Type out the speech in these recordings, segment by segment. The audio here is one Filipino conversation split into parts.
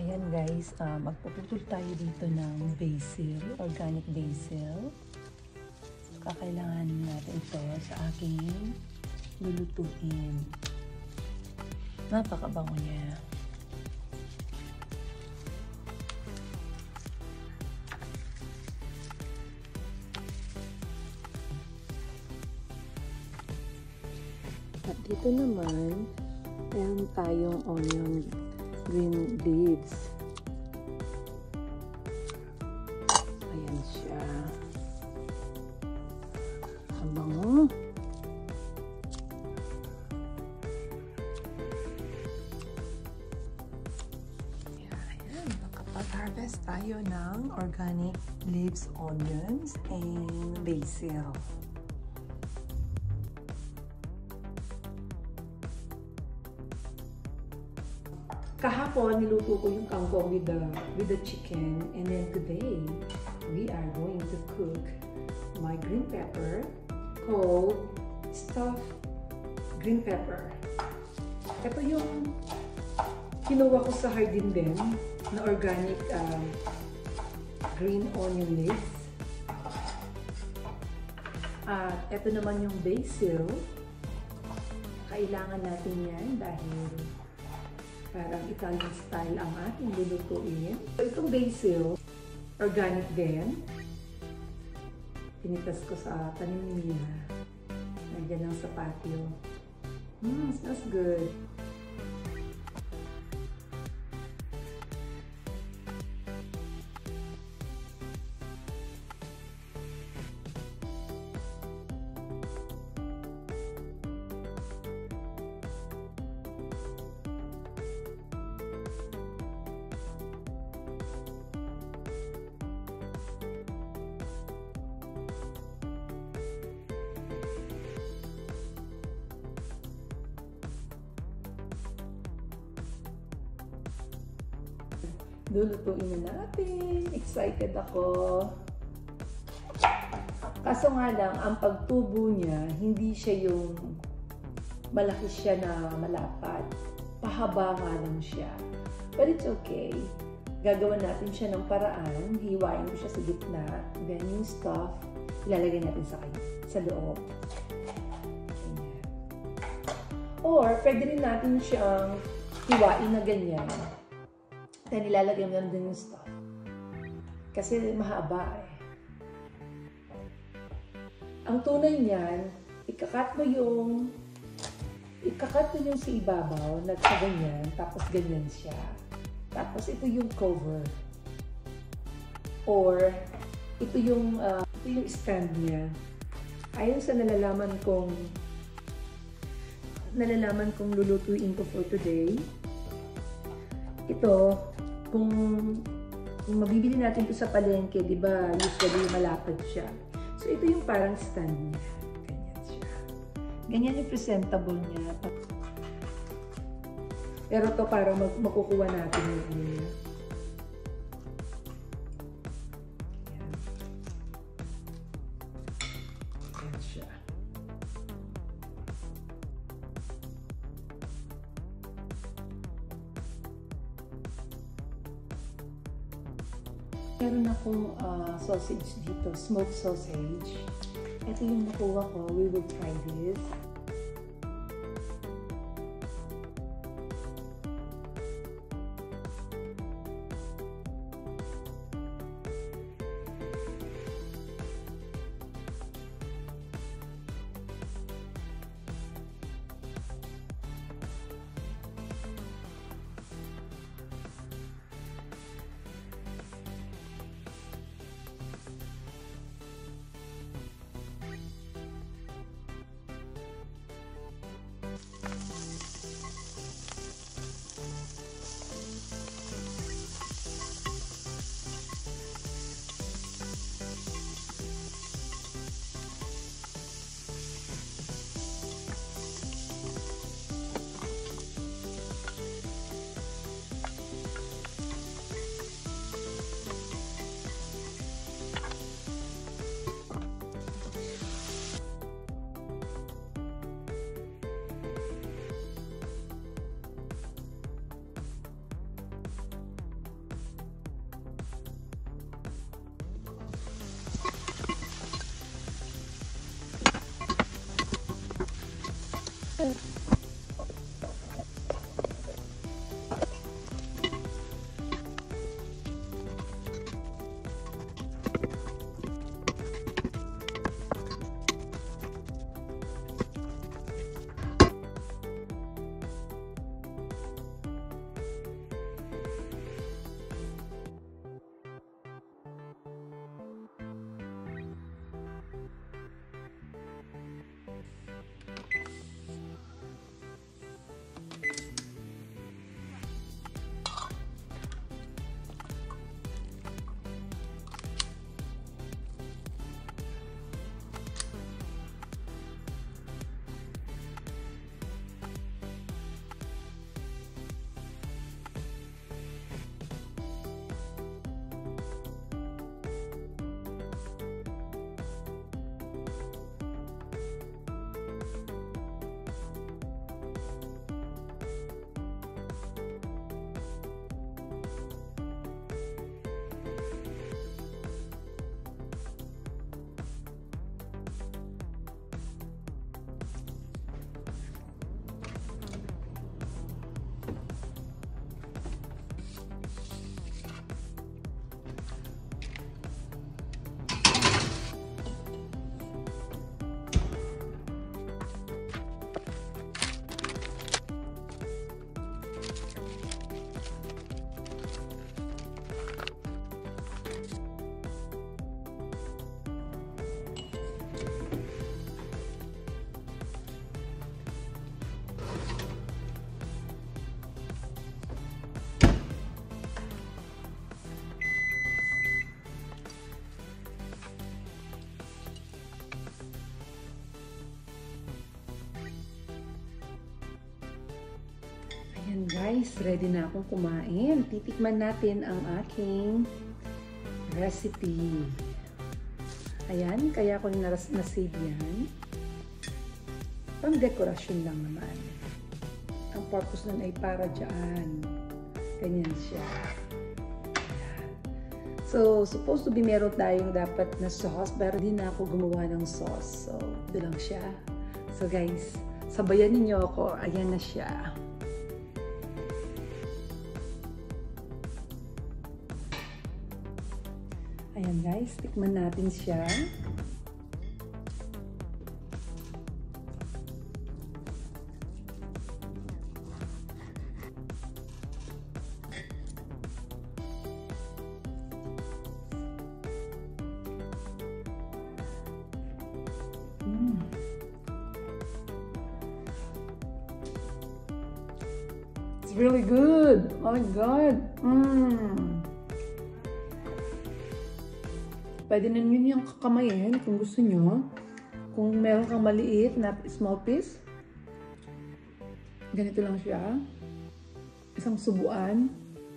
Ayan guys, magpuputol tayo dito ng basil, organic basil. So, kakailangan natin ito sa aking lulutuin. Napakabango niya. At dito naman, meron tayong onion green leaves. Ayan siya. Ang bango. Ayan, makapag-harvest tayo ng organic leaves, onions, and basil. Kahapon, niluto ko yung kangkong with the chicken, and then today, we are going to cook my green pepper called stuffed green pepper. Ito yung kinuha ko sa Hardin Ben na organic green onion leaves. At ito naman yung basil. Kailangan natin yan dahil parang Italian style ang ating lulutuin. So, itong basil, organic din. Pinitas ko sa tanim niya. Nandiyan lang sa patio. Smells good. Lulutuin na natin. Excited ako. Kaso nga lang, ang pagtubo niya, hindi siya yung malaki siya na malapat. Pahaba nga lang siya. But it's okay. Gagawa natin siya ng paraan. Hiwain ko siya sa gitna. Then yung stuff, ilalagay natin sa loob. Ganyan. Or, pwede rin natin siyang hiwain na ganyan. Then, ilalagay mo lang din yung stuff. Kasi mahaba eh. Ang tunay niyan, ikakat mo yung sa ibabaw, sa ganyan, tapos ganyan siya. Tapos, ito yung cover. Or, ito yung stand niya. Ayon sa nalalaman kong lulutuin ko for today, ito, kung mabibili natin ito sa palengke, di ba, usually malapad siya. So, ito yung parang stand niya. Ganyan siya. Ganyan yung presentable niya. Pero ito, parang makukuha natin yung Yan. Ganyan siya. Meron akong sausage dito, smoked sausage. Ito yung nakuha ko. We will try this. Ayan guys, ready na akong kumain. Titikman natin ang aking recipe. Ayan, kaya ko nasave yan. Pang dekorasyon lang naman. Ang purpose nun ay para dyan. Ganyan siya. Ayan. So, supposed to be meron tayong dapat na sauce, pero hindi na ako gumawa ng sauce. So, ito lang siya. So guys, sabayan ninyo ako. Ayan na siya. Ayan guys, tikman natin siya. It's really good. Oh my God. Pwede na nyo yung kakamayin kung gusto nyo. Kung meron kang maliit na small piece. Ganito lang siya. Isang subuan.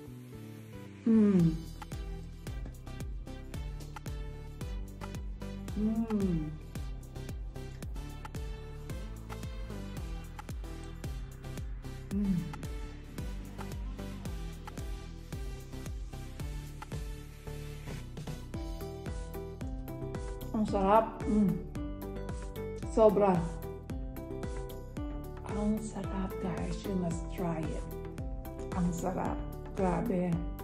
Ang sarap. Sobra. Ang sarap guys. You must try it. Ang sarap. Grabe.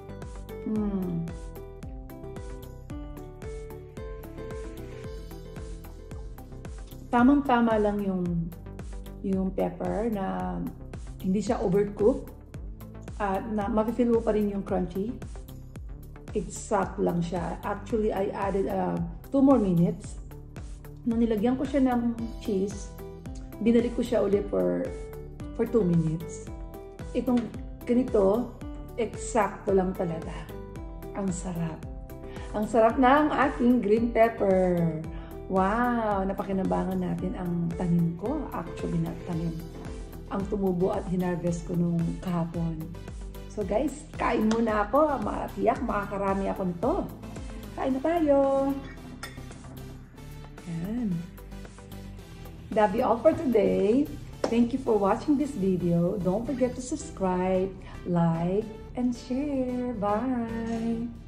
Tamang-tama lang yung pepper na hindi siya overcooked. At ma-feel mo pa rin yung crunchy. Exact lang siya. Actually, I added 2 more minutes. Nung nilagyan ko siya ng cheese, binalik ko siya ulit for 2 minutes. Itong ganito, eksakto lang talaga. Ang sarap. Ang sarap ng aking green pepper. Wow! Napakinabangan natin ang tanim ko. Actually, not tanim. Ang tumubo at hinarvest ko nung kahapon. So guys, kain muna ako. Matiyak, makakarami ako nito. Kain na tayo. Yan. That'll be all for today. Thank you for watching this video. Don't forget to subscribe, like, and share. Bye!